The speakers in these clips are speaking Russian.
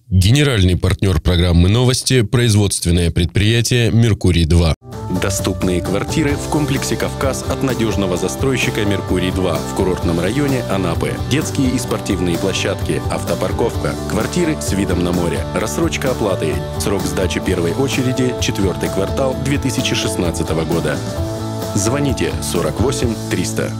Генеральный партнер программы «Новости» – производственное предприятие «Меркурий-2». Доступные квартиры в комплексе «Кавказ» от надежного застройщика «Меркурий-2» в курортном районе Анапы. Детские и спортивные площадки, автопарковка, квартиры с видом на море, рассрочка оплаты. Срок сдачи первой очереди – 4-й квартал 2016 года. Звоните 48 300.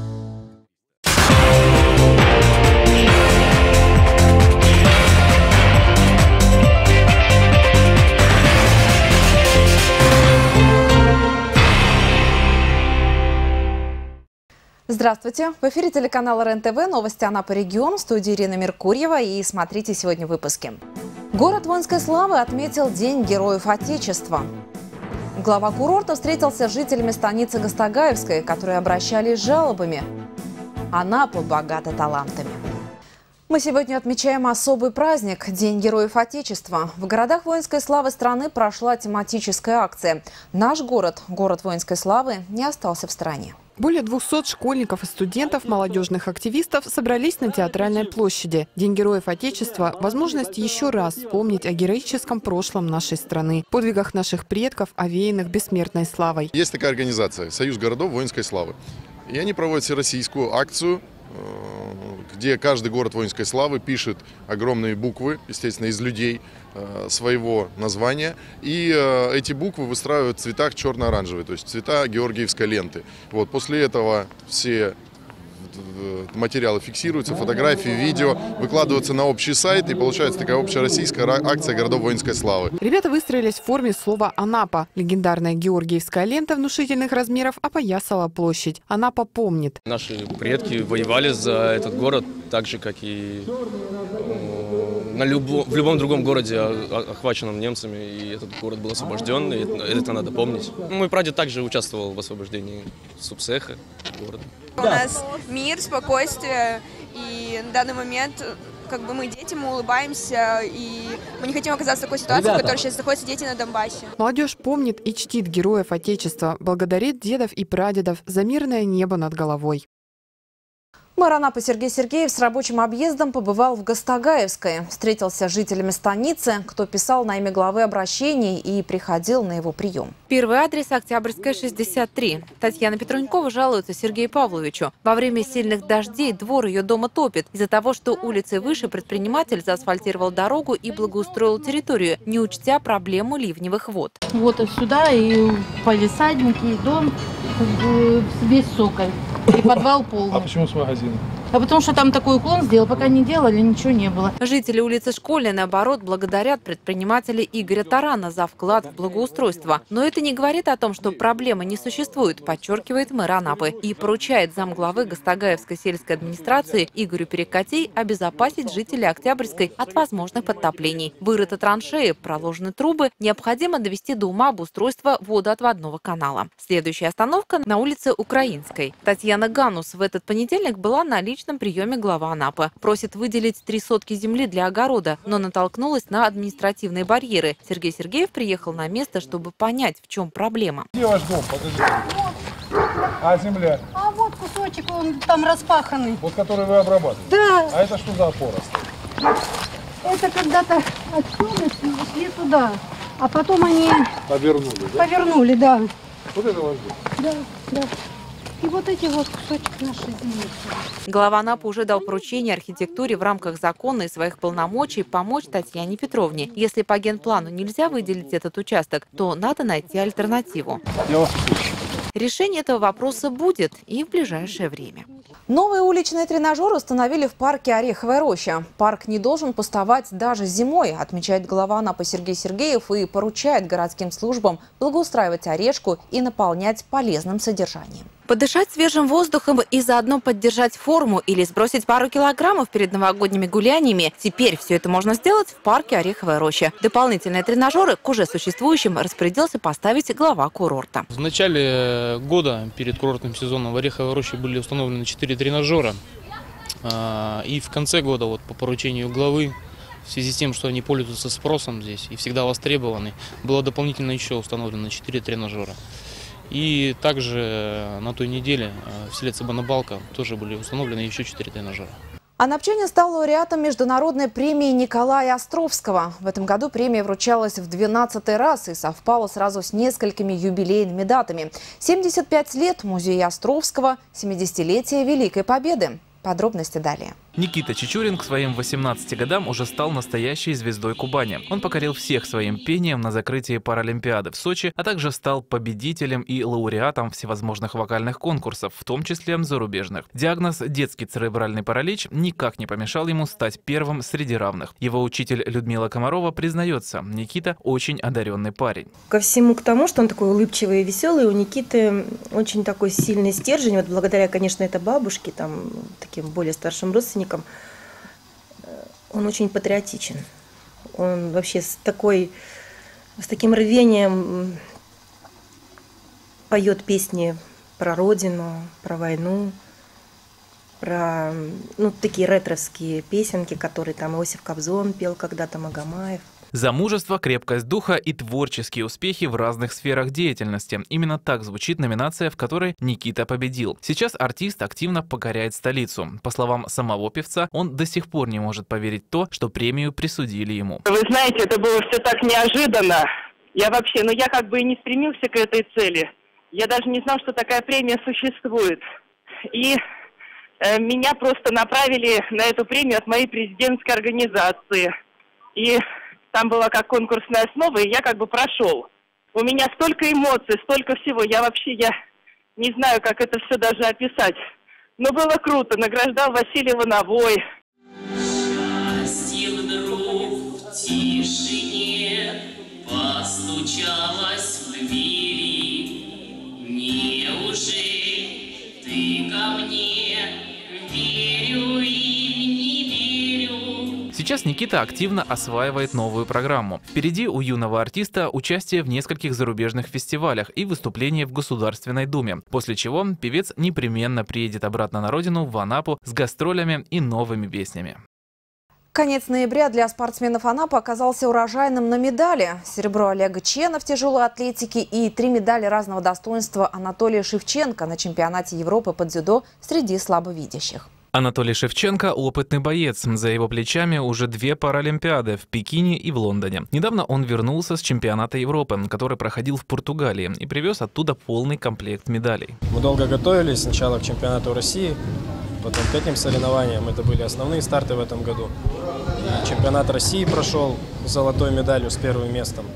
Здравствуйте! В эфире телеканала РЕН-ТВ, новости Анапы регион, в студии Ирина Меркурьева, и смотрите сегодня в выпуске. Город воинской славы отметил День Героев Отечества. Глава курорта встретился с жителями станицы Гастагаевской, которые обращались с жалобами. Анапа богата талантами. Мы сегодня отмечаем особый праздник – День Героев Отечества. В городах воинской славы страны прошла тематическая акция. Наш город, город воинской славы, не остался в стороне. Более 200 школьников и студентов, молодежных активистов собрались на Театральной площади. День Героев Отечества – возможность еще раз вспомнить о героическом прошлом нашей страны, подвигах наших предков, овеянных бессмертной славой. Есть такая организация – Союз городов воинской славы. И они проводят всероссийскую акцию, где каждый город воинской славы пишет огромные буквы, естественно, из людей своего названия. И эти буквы выстраивают в цветах черно-оранжевые, то есть цвета георгиевской ленты. Вот, после этого все материалы фиксируются, фотографии, видео, выкладываются на общий сайт, и получается такая общероссийская акция городов воинской славы. Ребята выстроились в форме слова «Анапа». Легендарная георгиевская лента внушительных размеров опоясала площадь. Анапа помнит. Наши предки воевали за этот город так же, как и в любом другом городе, охваченном немцами, и этот город был освобожден, и это надо помнить. Мой прадед также участвовал в освобождении Субсеха города. У нас мир, спокойствие, и на данный момент мы дети, мы улыбаемся, и мы не хотим оказаться в такой ситуации, в которой сейчас находятся дети на Донбассе. Молодежь помнит и чтит героев Отечества, благодарит дедов и прадедов за мирное небо над головой. Мэр Анапы Сергей Сергеев с рабочим объездом побывал в Гастагаевской. Встретился с жителями станицы, кто писал на имя главы обращений и приходил на его прием. Первый адрес – Октябрьская, 63. Татьяна Петрунькова жалуется Сергею Павловичу. Во время сильных дождей двор ее дома топит. Из-за того, что улицей выше предприниматель заасфальтировал дорогу и благоустроил территорию, не учтя проблему ливневых вод. Вот сюда и палисадники, и дом весь соколь. И подвал полный. А почему с магазином? А потому что там такой уклон сделал, пока не делали, ничего не было. Жители улицы Школьной, наоборот, благодарят предпринимателя Игоря Тарана за вклад в благоустройство. Но это не говорит о том, что проблемы не существуют, подчеркивает мэр Анапы. И поручает замглавы Гастагаевской сельской администрации Игорю Перекатей обезопасить жителей Октябрьской от возможных подтоплений. Вырыты траншеи, проложены трубы, необходимо довести до ума обустройство водоотводного канала. Следующая остановка на улице Украинской. Татьяна Ганус в этот понедельник была на личном приеме глава Анапы. Просит выделить 3 сотки земли для огорода, но натолкнулась на административные барьеры. Сергей Сергеев приехал на место, чтобы понять, в чем проблема. Где ваш дом? Покажите. А земля? А вот кусочек, он там распаханный. Вот который вы обрабатываете? Да. А это что за поросль? Это когда-то отсюда шли туда, а потом они повернули, да? Повернули, да. Вот это ваш дом? Да, да. И вот эти вот кусочки нашей земли. Глава Анапы уже дал поручение архитектуре в рамках закона и своих полномочий помочь Татьяне Петровне. Если по генплану нельзя выделить этот участок, то надо найти альтернативу. Решение этого вопроса будет и в ближайшее время. Новые уличные тренажеры установили в парке «Ореховая роща». Парк не должен пустовать даже зимой, отмечает глава Анапы Сергей Сергеев и поручает городским службам благоустраивать Орешку и наполнять полезным содержанием. Подышать свежим воздухом и заодно поддержать форму или сбросить пару килограммов перед новогодними гуляниями. Теперь все это можно сделать в парке «Ореховая роща». Дополнительные тренажеры к уже существующим распорядился поставить глава курорта. В начале года, перед курортным сезоном, в Ореховой роще были установлены 4 тренажера. И в конце года, по поручению главы, в связи с тем, что они пользуются спросом здесь и всегда востребованы, было дополнительно еще установлено 4 тренажера. И также на той неделе в селе Цыбанабалка тоже были установлены еще 4 тренажера. Анапчанин стал лауреатом международной премии Николая Островского. В этом году премия вручалась в 12-й раз и совпала сразу с несколькими юбилейными датами. 75 лет музею Островского, 70-летие Великой Победы. Подробности далее. Никита Чичурин к своим 18 годам уже стал настоящей звездой Кубани. Он покорил всех своим пением на закрытии Паралимпиады в Сочи, а также стал победителем и лауреатом всевозможных вокальных конкурсов, в том числе зарубежных. Диагноз «детский церебральный паралич» никак не помешал ему стать первым среди равных. Его учитель Людмила Комарова признается, Никита очень одаренный парень. Ко всему к тому, что он такой улыбчивый и веселый, у Никиты очень такой сильный стержень. Вот благодаря, конечно, этой бабушке, там, таким более старшим родственникам, он очень патриотичен. Он вообще с таким рвением поет песни про родину, про войну, про такие ретровские песенки, которые там Иосиф Кобзон пел когда-то, Магомаев. Замужество, крепкость духа и творческие успехи в разных сферах деятельности. Именно так звучит номинация, в которой Никита победил. Сейчас артист активно покоряет столицу. По словам самого певца, он до сих пор не может поверить в то, что премию присудили ему. Вы знаете, это было все так неожиданно. Я как бы и не стремился к этой цели. Я даже не знал, что такая премия существует. И меня просто направили на эту премию от моей президентской организации. И там была как конкурсная основа, и я как бы прошел. У меня столько эмоций, столько всего. Я не знаю, как это все даже описать. Но было круто. Награждал Василий Ивановой. Счастье вдруг в тишине постучалось в двери. Неужели ты ко мне верю и не верю? Сейчас Никита активно осваивает новую программу. Впереди у юного артиста участие в нескольких зарубежных фестивалях и выступление в Государственной Думе, после чего певец непременно приедет обратно на родину, в Анапу, с гастролями и новыми песнями. Конец ноября для спортсменов Анапы оказался урожайным на медали. Серебро Олега Чена в тяжелой атлетике и 3 медали разного достоинства Анатолия Шевченко на чемпионате Европы по дзюдо среди слабовидящих. Анатолий Шевченко – опытный боец. За его плечами уже 2 Паралимпиады в Пекине и в Лондоне. Недавно он вернулся с чемпионата Европы, который проходил в Португалии, и привез оттуда полный комплект медалей. Мы долго готовились сначала к чемпионату России, потом к этим соревнованиям. Это были основные старты в этом году. И чемпионат России прошел с золотой медалью, с 1-м местом.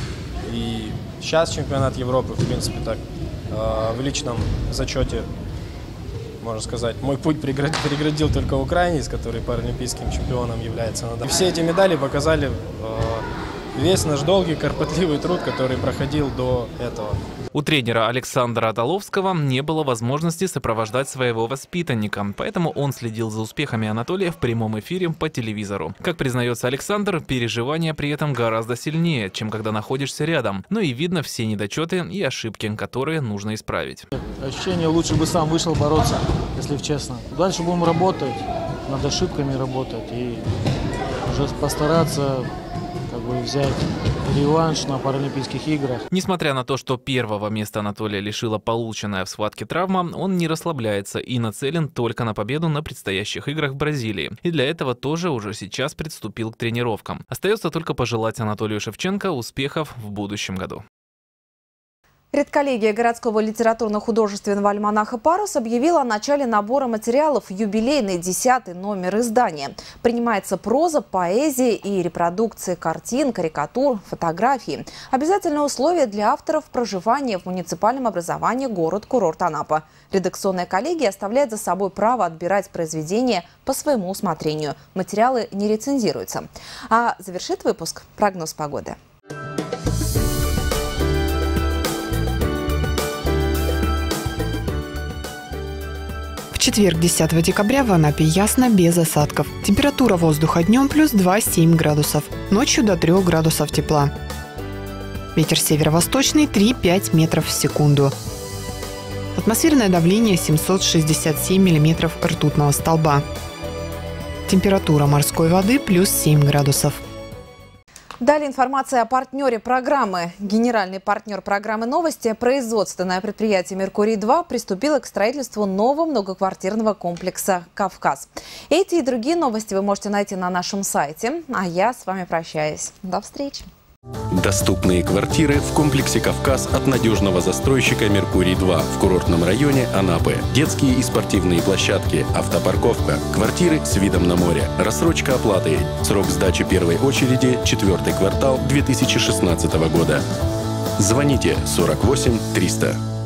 И сейчас чемпионат Европы, в принципе, так, в личном зачете, можно сказать, мой путь преградил только украинец, который паралимпийским чемпионом является. И все эти медали показали весь наш долгий, кропотливый труд, который проходил до этого. У тренера Александра Аталовского не было возможности сопровождать своего воспитанника, поэтому он следил за успехами Анатолия в прямом эфире по телевизору. Как признается Александр, переживания при этом гораздо сильнее, чем когда находишься рядом. Но и видно все недочеты и ошибки, которые нужно исправить. Ощущение, лучше бы сам вышел бороться, если честно. Дальше будем работать, над ошибками работать и уже постараться взять реванш на Паралимпийских играх. Несмотря на то, что 1-го места Анатолия лишила полученная в схватке травма, он не расслабляется и нацелен только на победу на предстоящих играх в Бразилии. И для этого тоже уже сейчас приступил к тренировкам. Остается только пожелать Анатолию Шевченко успехов в будущем году. Редколлегия городского литературно-художественного альманаха «Парус» объявила о начале набора материалов в юбилейный 10-й номер издания. Принимается проза, поэзия и репродукции картин, карикатур, фотографий. Обязательное условие для авторов – проживание в муниципальном образовании город-курорт Анапа. Редакционная коллегия оставляет за собой право отбирать произведения по своему усмотрению. Материалы не рецензируются. А завершит выпуск прогноз погоды. В четверг, 10 декабря, в Анапе ясно, без осадков. Температура воздуха днем плюс 2,7 градусов, ночью до 3 градусов тепла. Ветер северо-восточный 3,5 метров в секунду. Атмосферное давление 767 миллиметров ртутного столба. Температура морской воды плюс 7 градусов. Далее информация о партнере программы. Генеральный партнер программы «Новости», производственное предприятие «Меркурий-2» приступило к строительству нового многоквартирного комплекса «Кавказ». Эти и другие новости вы можете найти на нашем сайте. А я с вами прощаюсь. До встречи. Доступные квартиры в комплексе «Кавказ» от надежного застройщика «Меркурий-2» в курортном районе Анапы. Детские и спортивные площадки, автопарковка, квартиры с видом на море, рассрочка оплаты. Срок сдачи первой очереди – 4-й квартал 2016 года. Звоните 48 300.